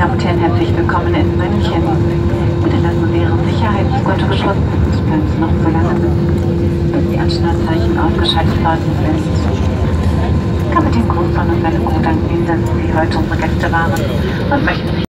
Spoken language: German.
Damen und Herren, herzlich willkommen in München. Bitte lassen Sie Ihre Sicherheitsgurte geschlossen. Bleiben Sie noch so lange sitzen, bis die Anschnallzeichen ausgeschaltet worden sind. Kapitän Großmann und seine Crew danken Ihnen, dass Sie heute unsere Gäste waren und möchten sich